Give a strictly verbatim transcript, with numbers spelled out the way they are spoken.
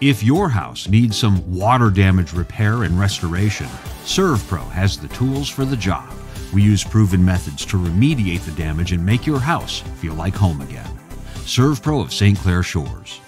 If your house needs some water damage repair and restoration, SERVPRO has the tools for the job. We use proven methods to remediate the damage and make your house feel like home again. SERVPRO of Saint Clair Shores.